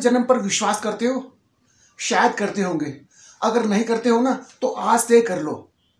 पुनर्जन्म पर विश्वास करते हो? शायद करते होंगे। अगर नहीं करते हो ना तो आज से कर लो।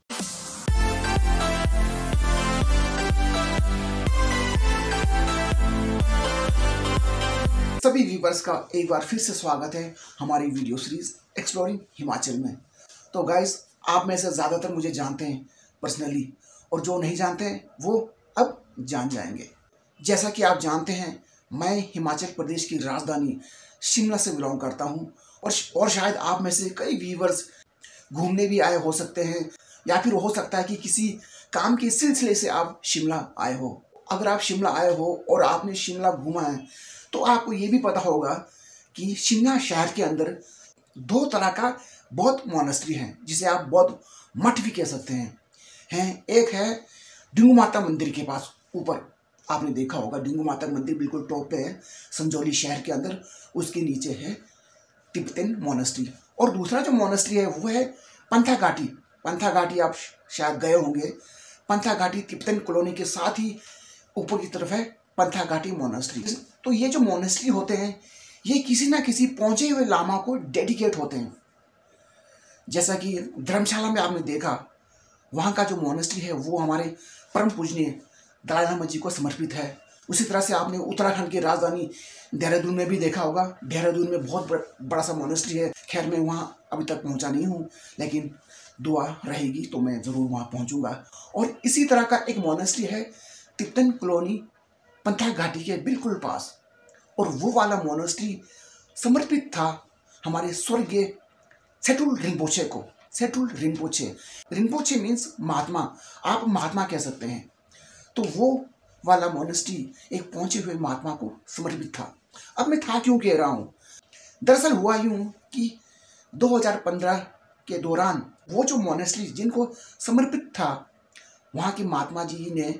सभी व्यूअर्स का एक बार फिर से स्वागत है हमारी वीडियो सीरीज एक्सप्लोरिंग हिमाचल में। तो गाइस, आप में से ज़्यादातर मुझे जानते हैं पर्सनली, और जो नहीं जानते हैं वो अब जान जाएंगे। जैसा कि आप जानते हैं, मैं हिमाचल प्रदेश की राजधानी शिमला से बिलोंग करता हूं, और शायद आप में से कई व्यूअर्स घूमने भी आए हो सकते हैं, या फिर हो सकता है कि किसी काम के सिलसिले से आप शिमला आए हो। अगर आप शिमला आए हो और आपने शिमला घूमा है तो आपको ये भी पता होगा कि शिमला शहर के अंदर दो तरह का बौद्ध मॉनेस्ट्री हैं, जिसे आप बौद्ध मठ भी कह सकते हैं। एक है डिंगू माता मंदिर के पास ऊपर, आपने देखा होगा डिंगू माता मंदिर बिल्कुल टॉप पे है संजौली शहर के अंदर, उसके नीचे है तिब्बतन मॉनेस्ट्री। और दूसरा जो मॉनेस्ट्री है वो है पंथा घाटी। पंथा घाटी आप शायद गए होंगे। पंथा घाटी तिब्बतन कॉलोनी के साथ ही ऊपर की तरफ है पंथा घाटी मॉनेस्ट्री। तो ये जो मॉनेस्ट्री होते हैं ये किसी ना किसी पहुंचे हुए लामा को डेडिकेट होते हैं। जैसा कि धर्मशाला में आपने देखा, वहाँ का जो मॉनेस्ट्री है वो हमारे परम पूजनीय दलाई लामा जी को समर्पित है। उसी तरह से आपने उत्तराखंड की राजधानी देहरादून में भी देखा होगा। देहरादून में बहुत बड़ा सा मॉनेस्ट्री है। खैर, मैं वहाँ अभी तक पहुँचा नहीं हूँ, लेकिन दुआ रहेगी तो मैं ज़रूर वहाँ पहुँचूँगा। और इसी तरह का एक मॉनेस्ट्री है तिब्बतन कॉलोनी पंथा घाटी के बिल्कुल पास, और वो वाला मॉनेस्ट्री समर्पित था हमारे स्वर्गीय सेटुल रिम्पोचे को। सेटुल रिम्पोचे मीन्स महात्मा, आप महात्मा कह सकते हैं। तो वो वाला मॉनेस्ट्री एक पहुंचे हुए महात्मा को समर्पित था। अब मैं था क्यों कह रहा हूँ, दरअसल हुआ यूँ कि 2015 के दौरान वो जो मॉनेस्ट्री जिनको समर्पित था, वहाँ के महात्मा जी ने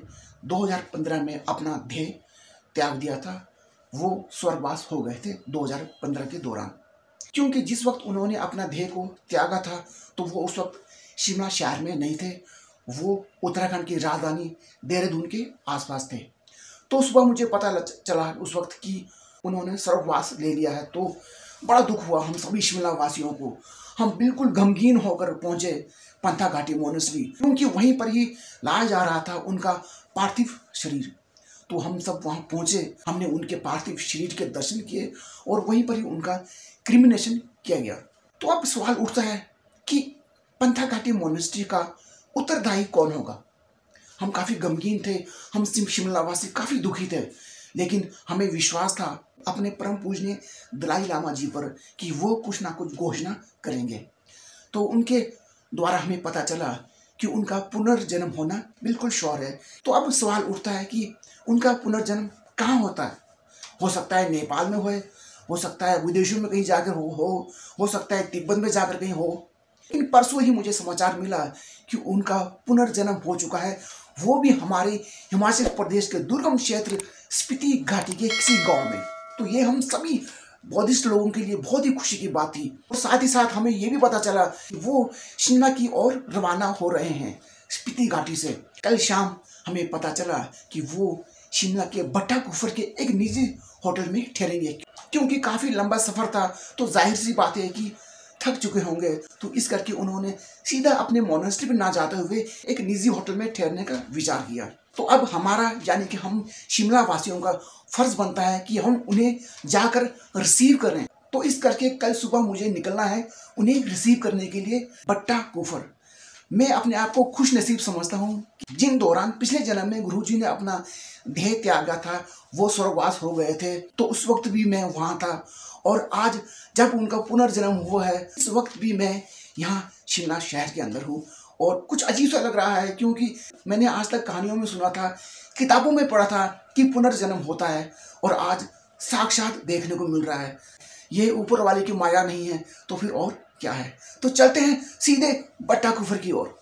2015 में अपना देह त्याग दिया था। वो स्वर्गवास हो गए थे 2015 के दौरान, क्योंकि जिस वक्त उन्होंने अपना देह को त्यागा था तो वो उस वक्त शिमला शहर में नहीं थे, वो उत्तराखंड की राजधानी देहरादून के आसपास थे। तो सुबह मुझे पता चला उस वक्त कि उन्होंने स्वर्गवास ले लिया है। तो बड़ा दुख हुआ हम सभी शिमला वासियों को। हम बिल्कुल गमगीन होकर पहुँचे पंथा घाटी मॉनेस्ट्री, क्योंकि वहीं पर ही लाया जा रहा था उनका पार्थिव शरीर। तो हम सब वहाँ पहुँचे, हमने उनके पार्थिव शरीर के दर्शन किए और वहीं पर ही उनका क्रिमिनेशन किया गया। तो अब सवाल उठता है कि पंथा घाटी मॉनेस्ट्री का उत्तरदायी कौन होगा। हम काफ़ी गमगीन थे, हम शिमला वासी काफ़ी दुखी थे, लेकिन हमें विश्वास था अपने परम पूजनीय दलाई लामा जी पर कि वो कुछ ना कुछ घोषणा करेंगे। तो उनके द्वारा हमें पता चला कि उनका पुनर्जन्म होना बिल्कुल श्योर है। तो अब सवाल उठता है कि उनका पुनर्जन्म कहाँ होता है। हो सकता है नेपाल में हो सकता है विदेशों में कहीं जाकर हो सकता है तिब्बत में जाकर कहीं हो। लेकिन परसों ही मुझे समाचार मिला कि उनका पुनर्जन्म हो चुका है, वो भी हमारे हिमाचल प्रदेश के दुर्गम क्षेत्र स्पीति घाटी के किसी गांव में। तो ये हम सभी बौद्धिस्ट लोगों के लिए बहुत ही खुशी की बात थी। और साथ ही साथ हमें ये भी पता चला कि वो शिमला की ओर रवाना हो रहे हैं स्पीति घाटी से। कल शाम हमें पता चला कि वो शिमला के बट्टा कुफर के एक निजी होटल में ठहरेंगे, क्योंकि काफ़ी लंबा सफ़र था। तो जाहिर सी बात है कि थक चुके होंगे। तो इस करके उन्होंने सीधा अपने मॉनेस्ट्री में ना जाते हुए एक निजी होटल में ठहरने का विचार किया। तो अब हमारा यानी कि हम शिमला वासियों का फर्ज बनता है कि हम उन्हें जाकर रिसीव करें। तो इस करके कल सुबह मुझे निकलना है उन्हें रिसीव करने के लिए बट्टा कुफर। मैं अपने आप को खुश नसीब समझता हूँ, जिन दौरान पिछले जन्म में गुरुजी ने अपना देह त्यागा था वो स्वर्गवास हो गए थे। तो उस वक्त भी मैं वहाँ था, और आज जब उनका पुनर्जन्म हुआ है इस वक्त भी मैं यहाँ शिमला शहर के अंदर हूँ। और कुछ अजीब सा लग रहा है, क्योंकि मैंने आज तक कहानियों में सुना था, किताबों में पढ़ा था कि पुनर्जन्म होता है, और आज साक्षात देखने को मिल रहा है। ये ऊपर वाले की माया नहीं है तो फिर और क्या है। तो चलते हैं सीधे बट्टा कुफर की ओर।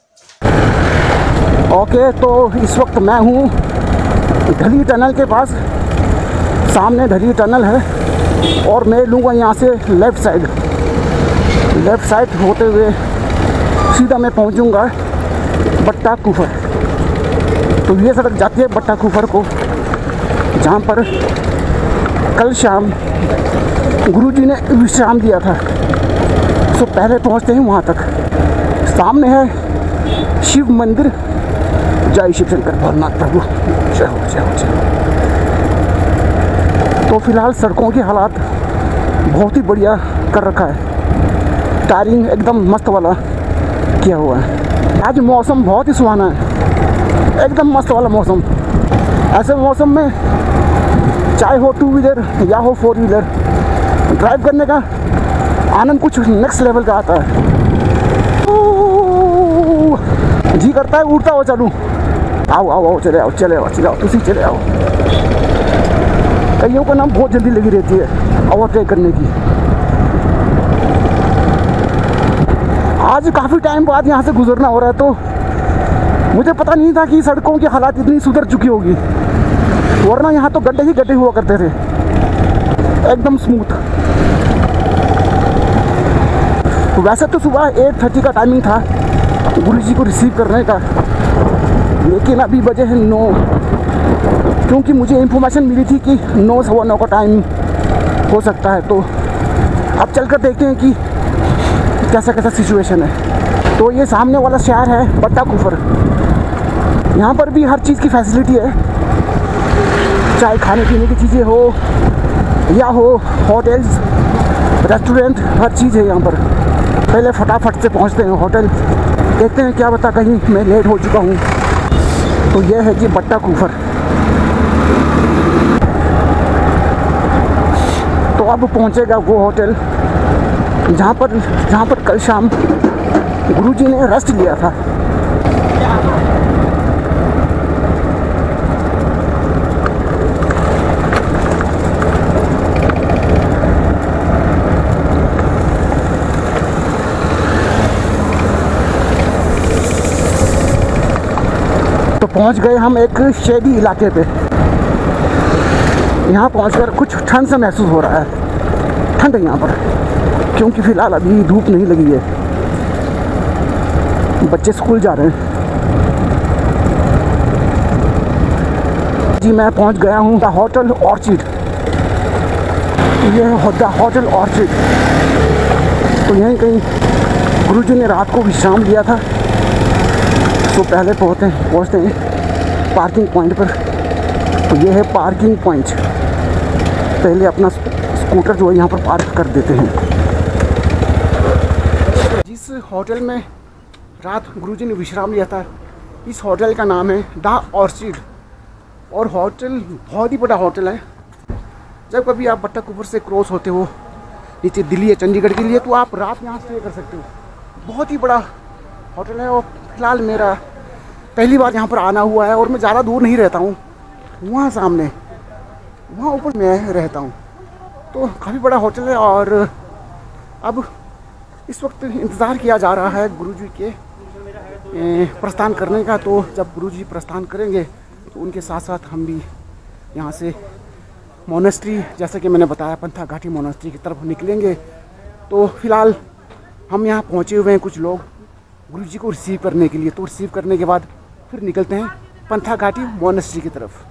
ओके, तो इस वक्त मैं हूँ ढली टनल के पास। सामने ढली टनल है और मैं लूँगा यहाँ से लेफ़्ट साइड होते हुए सीधा मैं पहुँचूँगा बट्टा कुफर। तो ये सड़क जाती है बट्टा कुफर को, जहाँ पर कल शाम गुरुजी ने विश्राम दिया था। सो पहले पहुंचते हैं वहाँ तक। सामने है शिव मंदिर। जय शिव शंकर भोलेनाथ प्रभु, जय हो जय हो जय हो। तो फिलहाल सड़कों की हालात बहुत ही बढ़िया कर रखा है, टायरिंग एकदम मस्त वाला किया हुआ है। आज मौसम बहुत ही सुहाना है, एकदम मस्त वाला मौसम। ऐसे मौसम में चाहे हो टू व्हीलर या हो फोर व्हीलर, ड्राइव करने का आनंद कुछ नेक्स्ट लेवल का आता है। जी करता है उड़ता हो चलूँ। आओ आओ आओ, चले आओ चले आओ चले आओ, तुसी चले आओ। कईयों को ना बहुत जल्दी लगी रहती है ओवरटेक करने की। आज काफ़ी टाइम बाद यहाँ से गुजरना हो रहा है, तो मुझे पता नहीं था कि सड़कों की हालात इतनी सुधर चुकी होगी, वरना यहाँ तो गड्ढे ही गड्ढे हुआ करते थे, एकदम स्मूथ। वैसे तो सुबह 8:30 का टाइमिंग था गुरुजी को रिसीव करने का, लेकिन अभी बजे हैं 9, क्योंकि मुझे इन्फॉर्मेशन मिली थी कि 9 सवा 9 का टाइम हो सकता है। तो अब चलकर देखते हैं कि कैसा कैसा सिचुएशन है। तो ये सामने वाला शहर है बट्टा कुफर। यहाँ पर भी हर चीज़ की फैसिलिटी है, चाहे खाने पीने की चीज़ें हो या हो होटल्स रेस्टोरेंट, हर चीज़ है यहाँ पर। पहले फटाफट से पहुँचते हैं होटल, देखते हैं क्या बता कहीं मैं लेट हो चुका हूँ। तो ये है जी बट्टा कुफर। तो अब पहुँचेगा वो होटल जहाँ पर कल शाम गुरुजी ने रेस्ट लिया था। तो पहुंच गए हम एक शेडी इलाके पे। यहाँ पहुंचकर कुछ ठंड सा महसूस हो रहा है, ठंड है यहाँ पर, क्योंकि फ़िलहाल अभी धूप नहीं लगी है, बच्चे स्कूल जा रहे हैं। जी मैं पहुंच गया हूँ द होटल ऑर्चिड। ये है द होटल ऑर्चिड। तो यहीं कहीं गुरुजी ने रात को विश्राम लिया था। तो पहले पहुँचते हैं पार्किंग पॉइंट पर। तो ये है पार्किंग पॉइंट। पहले अपना स्कूटर जो है यहाँ पर पार्क कर देते हैं। जिस होटल में रात गुरुजी ने विश्राम लिया था, इस होटल का नाम है द ऑर्चिड। और होटल बहुत ही बड़ा होटल है। जब कभी आप बट्टा कुफर से क्रॉस होते हो नीचे दिल्ली या चंडीगढ़ के लिए, तो आप रात यहाँ स्टे कर सकते हो। बहुत ही बड़ा होटल है। और फिलहाल मेरा पहली बार यहाँ पर आना हुआ है, और मैं ज़्यादा दूर नहीं रहता हूँ, वहाँ सामने वहाँ ऊपर मैं रहता हूँ। तो काफ़ी बड़ा होटल है। और अब इस वक्त इंतज़ार किया जा रहा है गुरुजी के प्रस्थान करने का। तो जब गुरुजी प्रस्थान करेंगे तो उनके साथ साथ हम भी यहाँ से मोनेस्ट्री, जैसे कि मैंने बताया, पंथा घाटी मोनेस्ट्री की तरफ निकलेंगे। तो फिलहाल हम यहाँ पहुँचे हुए हैं कुछ लोग गुरुजी को रिसीव करने के लिए। तो रिसीव करने के बाद फिर निकलते हैं पंथा घाटी मोनेस्ट्री की तरफ।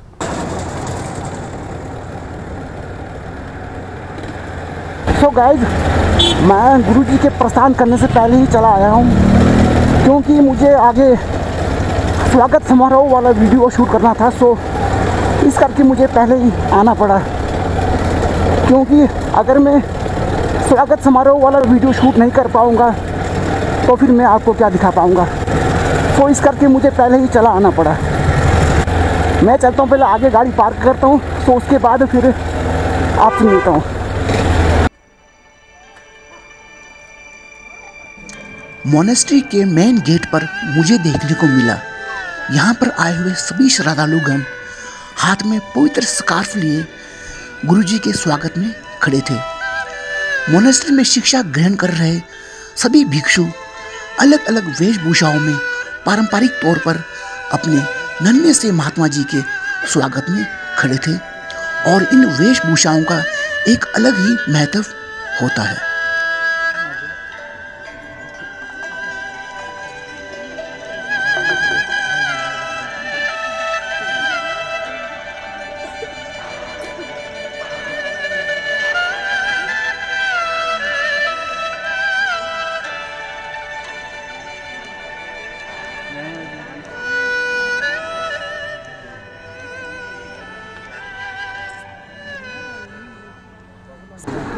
सो गाइज, मैं गुरुजी के प्रस्थान करने से पहले ही चला आया हूँ, क्योंकि मुझे आगे स्वागत समारोह वाला वीडियो शूट करना था। सो इस करके मुझे पहले ही आना पड़ा, क्योंकि अगर मैं स्वागत समारोह वाला वीडियो शूट नहीं कर पाऊँगा तो फिर मैं आपको क्या दिखा पाऊँगा। तो इस करके मुझे पहले ही चला आना पड़ा। मैं चलता हूँ, पहले आगे गाड़ी पार्क करता हूँ, तो उसके बाद फिर आपसे मिलता हूँ। मोनेस्ट्री के मेन गेट पर मुझे देखने को मिला, यहाँ पर आए हुए सभी श्रद्धालुगण हाथ में पवित्र स्कार्फ लिए गुरुजी के स्वागत में खड़े थे। मोनेस्ट्री में शिक्षा ग्रहण कर रहे सभी भिक्षु अलग अलग वेशभूषाओं में पारंपरिक तौर पर अपने नन्हे से महात्मा जी के स्वागत में खड़े थे। और इन वेशभूषाओं का एक अलग ही महत्व होता है।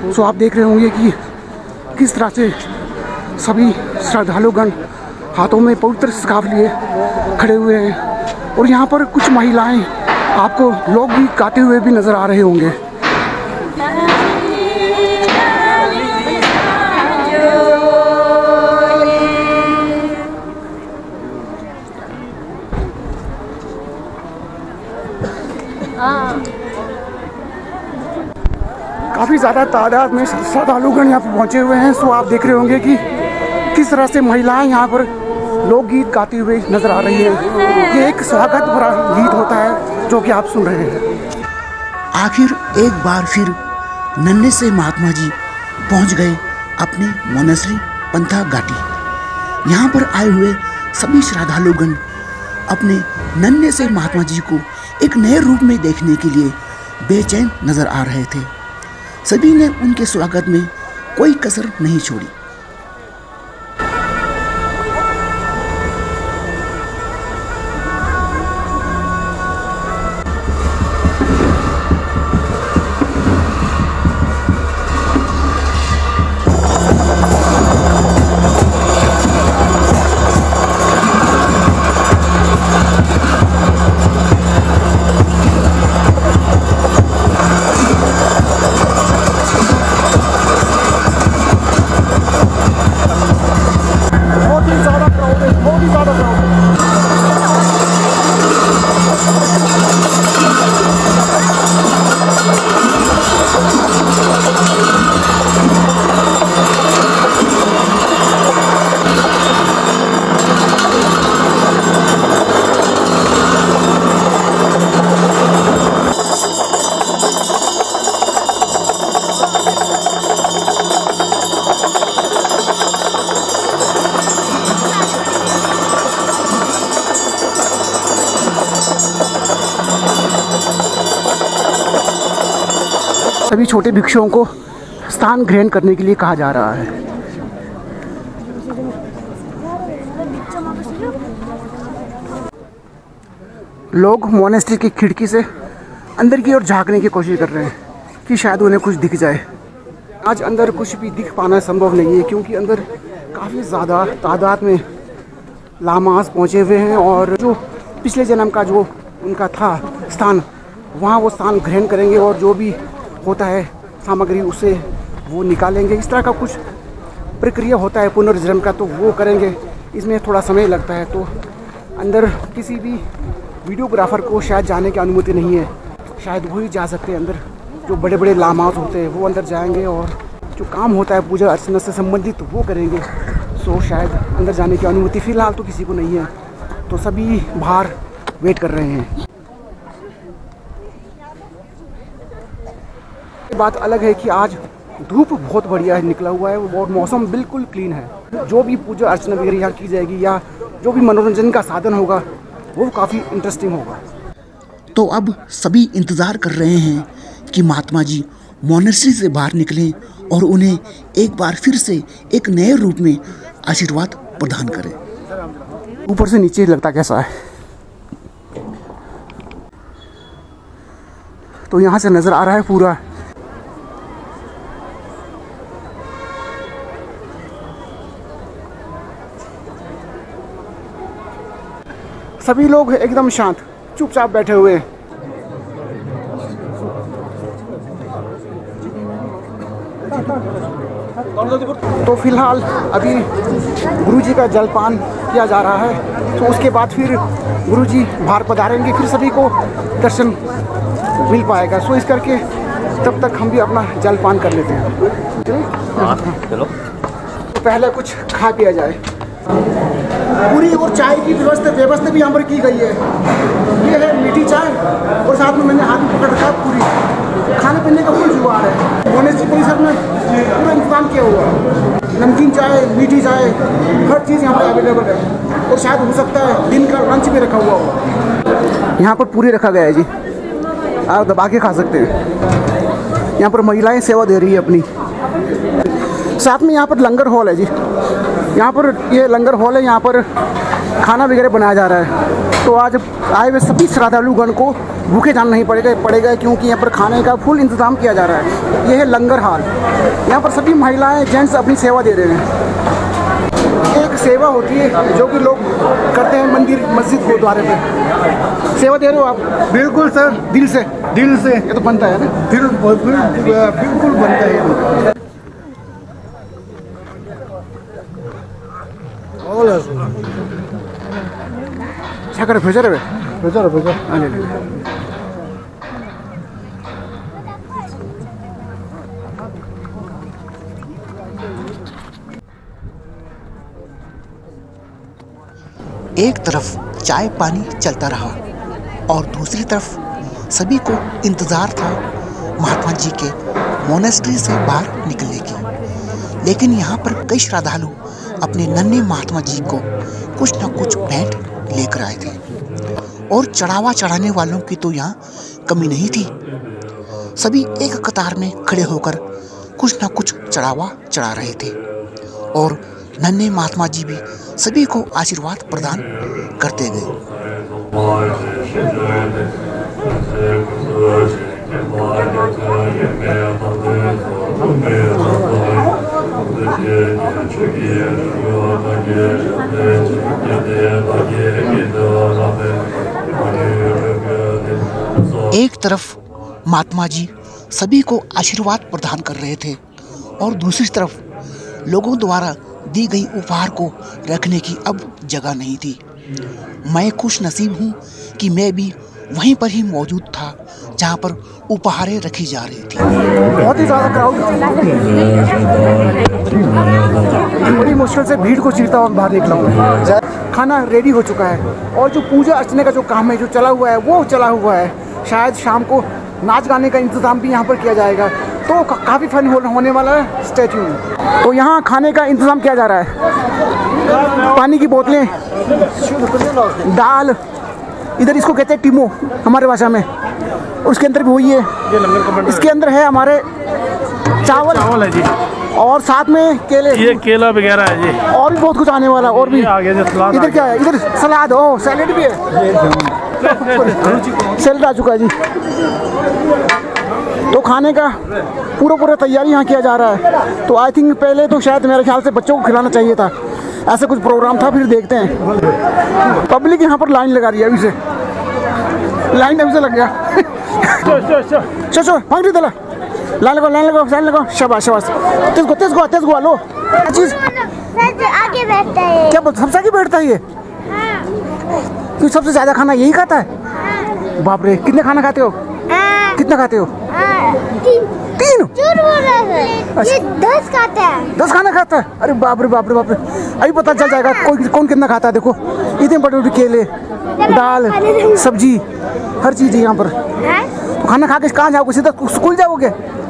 सो आप देख रहे होंगे कि किस तरह से सभी श्रद्धालुगण हाथों में पवित्र स्कार्फ लिए खड़े हुए हैं और यहाँ पर कुछ महिलाएं आपको लोकगीत गाते हुए भी नज़र आ रहे होंगे। काफ़ी ज़्यादा तादाद में श्रद्धालुगण यहाँ पर पहुँचे हुए हैं। सो आप देख रहे होंगे कि किस तरह से महिलाएं यहाँ पर लोकगीत गाती हुई नज़र आ रही है। ये एक स्वागत भरा गीत होता है जो कि आप सुन रहे हैं। आखिर एक बार फिर नन्हे से महात्मा जी पहुँच गए अपने मोनेस्ट्री पंथा घाटी। यहाँ पर आए हुए सभी श्रद्धालुगण अपने नन्हे से महात्मा जी को एक नए रूप में देखने के लिए बेचैन नज़र आ रहे थे। सभी ने उनके स्वागत में कोई कसर नहीं छोड़ी। सभी छोटे भिक्षुओं को स्थान ग्रहण करने के लिए कहा जा रहा है। लोग मोनेस्ट्री की खिड़की से अंदर की ओर झांकने की कोशिश कर रहे हैं कि शायद उन्हें कुछ दिख जाए। आज अंदर कुछ भी दिख पाना संभव नहीं है क्योंकि अंदर काफ़ी ज़्यादा तादाद में लामास पहुँचे हुए हैं और जो पिछले जन्म का जो उनका था स्थान, वहाँ वो स्थान ग्रहण करेंगे और जो भी होता है सामग्री उसे वो निकालेंगे। इस तरह का कुछ प्रक्रिया होता है पुनर्जन्म का, तो वो करेंगे। इसमें थोड़ा समय लगता है। तो अंदर किसी भी वीडियोग्राफर को शायद जाने की अनुमति नहीं है, शायद वही जा सकते हैं अंदर। जो बड़े बड़े लामास होते हैं वो अंदर जाएंगे और जो काम होता है पूजा अर्चना से संबंधित वो करेंगे। सो शायद अंदर जाने की अनुमति फ़िलहाल तो किसी को नहीं है, तो सभी बाहर वेट कर रहे हैं। बात अलग है कि आज धूप बहुत बढ़िया है, निकला हुआ है और मौसम बिल्कुल क्लीन है। जो भी पूजा अर्चना वगैरह यहाँ की जाएगी या जो भी मनोरंजन का साधन होगा वो काफ़ी इंटरेस्टिंग होगा। तो अब सभी इंतज़ार कर रहे हैं कि महात्मा जी मोनेस्ट्री से बाहर निकलें और उन्हें एक बार फिर से एक नए रूप में आशीर्वाद प्रदान करें। ऊपर से नीचे लगता कैसा है, तो यहाँ से नज़र आ रहा है पूरा। सभी लोग एकदम शांत चुपचाप बैठे हुए हैं। तो फिलहाल अभी गुरुजी का जलपान किया जा रहा है, तो उसके बाद फिर गुरुजी बाहर पधारेंगे, फिर सभी को दर्शन मिल पाएगा। सो इस करके तब तक हम भी अपना जलपान कर लेते हैं। चलो तो पहले कुछ खा पिया जाए। पूरी और चाय की व्यवस्था भी यहाँ पर की गई है। ये है मीठी चाय और साथ में मैंने हाथ में पकड़ रखा पूरी। खाने पीने का फुल जुगाड़ है। मोनेस्ट्री परिसर में पूरा इंतजाम किया हुआ है। नमकीन चाय, मीठी चाय, हर चीज़ यहाँ पर अवेलेबल है और शायद हो सकता है दिन का लंच भी रखा हुआ होगा। यहाँ पर पूरी रखा गया है जी, आप दबा के खा सकते हैं। यहाँ पर महिलाएं सेवा दे रही है अपनी। साथ में यहाँ पर लंगर हॉल है जी। यहाँ पर ये लंगर हॉल है, यहाँ पर खाना वगैरह बनाया जा रहा है। तो आज आए हुए सभी श्रद्धालुगण को भूखे जाना नहीं पड़ेगा क्योंकि यहाँ पर खाने का फुल इंतज़ाम किया जा रहा है। यह है लंगर हाल। यहाँ पर सभी महिलाएं जेंट्स अपनी सेवा दे रहे हैं। एक सेवा होती है जो कि लोग करते हैं मंदिर मस्जिद गुरुद्वारे पे। सेवा दे रहे हो आप? बिल्कुल सर, दिल से। दिल से। ये तो बनता है ना? बिल्कुल बनता है। क्या करे भेजा रे? भेजा। एक तरफ चाय पानी चलता रहा और दूसरी तरफ सभी को इंतज़ार था महात्मा जी के मोनेस्ट्री से बाहर निकलने की। लेकिन यहाँ पर कई श्रद्धालु अपने नन्हे महात्मा जी को कुछ न कुछ भेंट लेकर आए थे और चढ़ावा चढ़ाने वालों की तो यहाँ कमी नहीं थी। सभी एक कतार में खड़े होकर कुछ न कुछ चढ़ावा चढ़ा रहे थे और नन्हे महात्मा जी भी सभी को आशीर्वाद प्रदान करते गए। एक तरफ महात्मा जी सभी को आशीर्वाद प्रदान कर रहे थे और दूसरी तरफ लोगों द्वारा दी गई उपहार को रखने की अब जगह नहीं थी। मैं खुश नसीब हूँ कि मैं भी वहीं पर ही मौजूद था जहाँ पर उपहारें रखी जा रही थी। बहुत ही ज़्यादा क्राउड, बड़ी मुश्किल से भीड़ को चीरता हुआ बाहर निकला हूँ। खाना रेडी हो चुका है और जो पूजा अर्चने का जो काम है जो चला हुआ है वो चला हुआ है। शायद शाम को नाच गाने का इंतज़ाम भी यहाँ पर किया जाएगा, तो काफ़ी फन होने वाला है। Stay tune. तो यहाँ खाने का इंतज़ाम किया जा रहा है। पानी की बोतलें, दाल, इधर इसको कहते हैं टिमो हमारे भाषा में, उसके अंदर भी वही है। इसके अंदर है हमारे चावल है जी, और साथ में केले, ये केला वगैरह है जी, और भी बहुत कुछ आने वाला। और भी आगे इधर क्या है? इधर सलाद, ओ सैलेड भी है। सैलेड आ चुका है जी। तो खाने का पूरा तैयारी यहाँ किया जा रहा है। तो आई थिंक पहले तो शायद मेरे ख्याल से बच्चों को खिलाना चाहिए था, ऐसा कुछ प्रोग्राम था। फिर देखते हैं। पब्लिक यहाँ पर लाइन लगा रही है, अभी से लाइन अभी से लग गया। चलो भाग रही दला, लाइन लगाओ। शाबाश। तेज को लो। चीज आगे बैठता है। क्या बोलते? सबसे आगे बैठता है ये? तू सबसे ज्यादा खाना यही खाता है? बाप रे, कितने खाना खाते हो? कितना खाते हो? 3। ये 10 खाता है। 10 खाना खाता है? अरे बाप रे। अभी पता चल जाएगा कौन कितना खाता है। देखो इतने बड़े केले, दाल, सब्जी, हर चीज है यहाँ पर। तो खाना खा के कहाँ जाओगे? सीधा स्कूल जाओगे?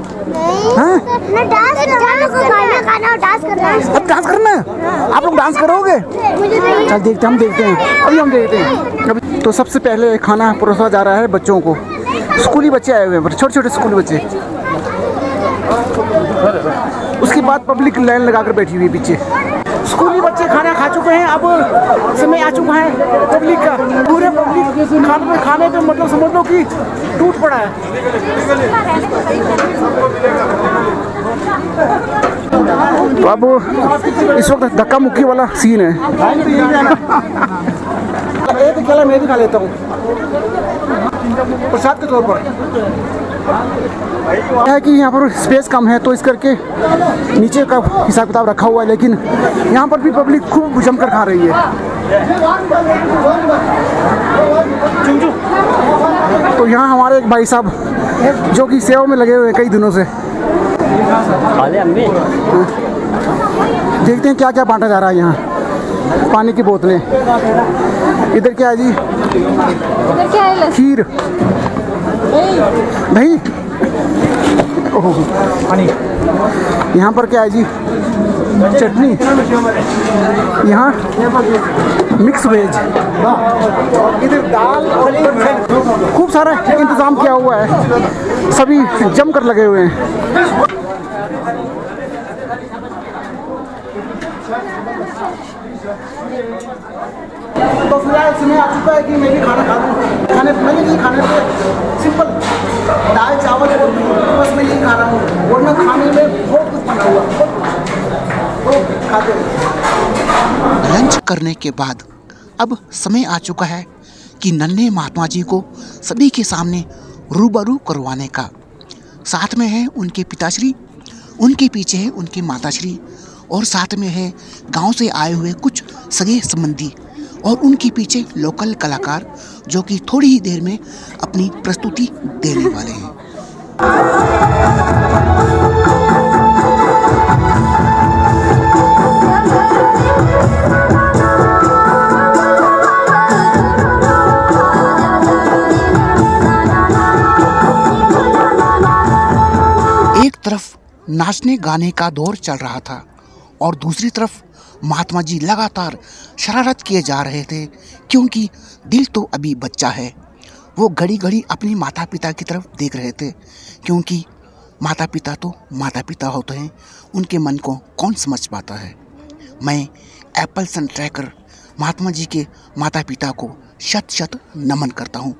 अब डांस करना है? आप लोग डांस करोगे? चल हम देखते हैं। अभी तो सबसे पहले खाना परोसा जा रहा है बच्चों को। स्कूली बच्चे आए हुए हैं, छोटे स्कूली बच्चे। उसके बाद पब्लिक लाइन लगाकर बैठी हुई है पीछे। स्कूली बच्चे खाना खा चुके हैं, अब समय आ चुका है पब्लिक का। पूरे पब्लिक खाने पे मतलब समझ लो कि टूट पड़ा है। तो अब इस वक्त धक्का मुक्की वाला सीन है। एक केला मैं भी खा लेता हूँ प्रसाद के तौर पर। है कि यहाँ पर स्पेस कम है तो इस करके नीचे का हिसाब किताब रखा हुआ है, लेकिन यहाँ पर भी पब्लिक खूब जमकर खा रही है। तो यहाँ हमारे एक भाई साहब जो कि सेवा में लगे हुए हैं कई दिनों से। देखते हैं क्या क्या बांटा जा रहा है यहाँ। पानी की बोतलें, इधर क्या है जी? खीर, दही, यहाँ पर क्या है जी? चटनी, यहाँ मिक्स वेज, इधर दाल, खूब सारा इंतज़ाम किया हुआ है। सभी जमकर लगे हुए हैं। तो फिलहाल समय आ चुका है कि मैं भी खाना खा लूँ। मैंने नहीं खाने पे सिंपल दाल चावल और बस मैं यही खा रहा हूँ, वरना खाने में बहुत कुछ बना हुआ, तो खाते हैं। लंच करने के बाद अब समय आ चुका है कि नन्हे महात्मा जी को सभी के सामने रूबरू करवाने का। साथ में है उनके पिताश्री, उनके पीछे है उनकी माताश्री, और साथ में है गांव से आए हुए कुछ सगे संबंधी, और उनके पीछे लोकल कलाकार जो कि थोड़ी ही देर में अपनी प्रस्तुति देने वाले हैं। एक तरफ नाचने गाने का दौर चल रहा था और दूसरी तरफ महात्मा जी लगातार शरारत किए जा रहे थे, क्योंकि दिल तो अभी बच्चा है। वो घड़ी घड़ी अपनी माता पिता की तरफ देख रहे थे, क्योंकि माता पिता तो माता पिता होते हैं, उनके मन को कौन समझ पाता है। मैं एप्पल सन ट्रैकर महात्मा जी के माता पिता को शत शत नमन करता हूँ।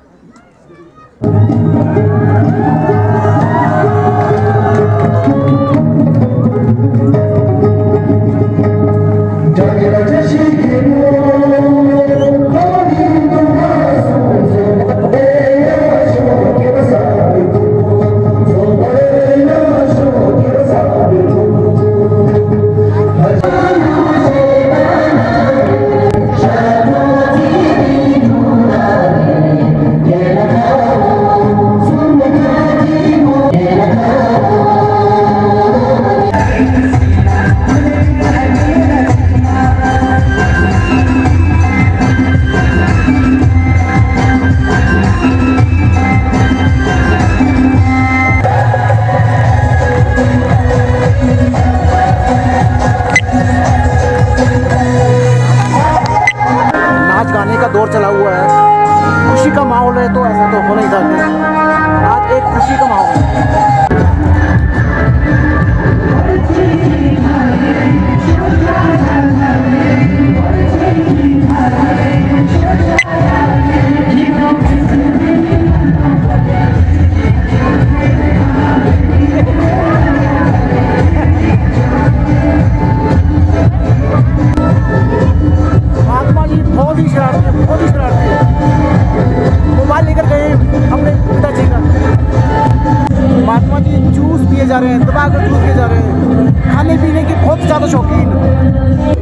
दौर चला हुआ है, खुशी का माहौल है, तो ऐसा तो होना ही था। आज एक खुशी का माहौल है। महात्मा जी बहुत ही शरारती है, बहुत ही शरारती है। मोबाइल लेकर गए अपने पिताजी का। महात्मा जी जूस पिए जा रहे हैं, दबा कर जूस पिए जा रहे हैं, खाने पीने के बहुत ज़्यादा शौकीन।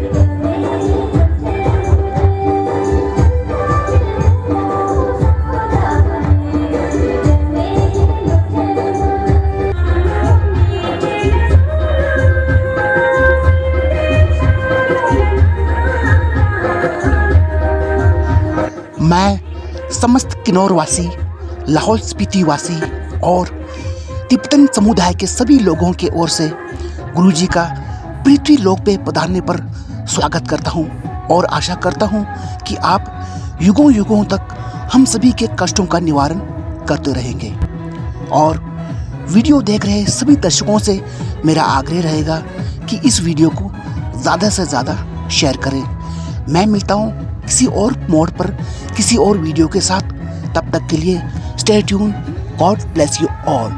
मैं समस्त किन्नौर वासी, लाहौल स्पीति वासी और तिब्बतन समुदाय के सभी लोगों की ओर से गुरुजी का पृथ्वी लोक पे पधारने पर स्वागत करता हूं, और आशा करता हूं कि आप युगों युगों तक हम सभी के कष्टों का निवारण करते रहेंगे। और वीडियो देख रहे सभी दर्शकों से मेरा आग्रह रहेगा कि इस वीडियो को ज़्यादा से ज़्यादा शेयर करें। मैं मिलता हूँ किसी और मोड पर किसी और वीडियो के साथ। तब तक के लिए stay tune. God bless you all.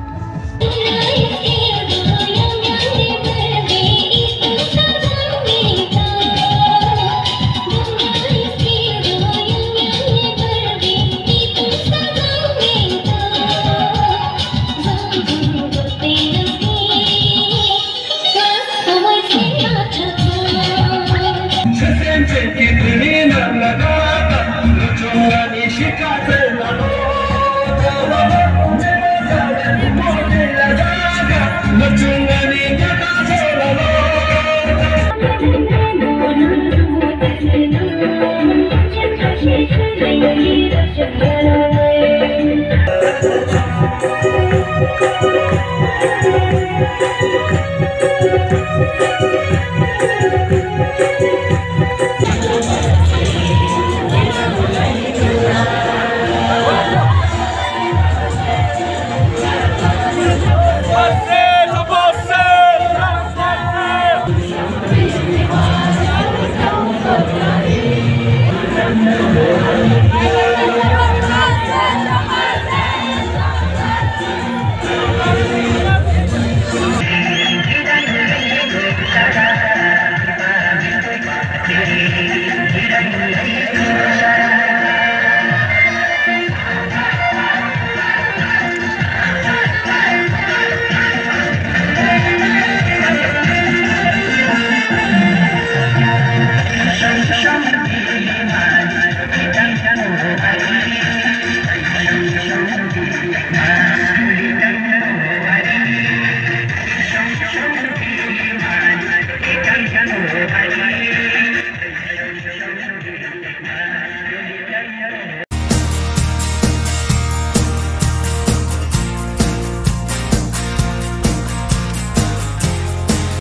गगन में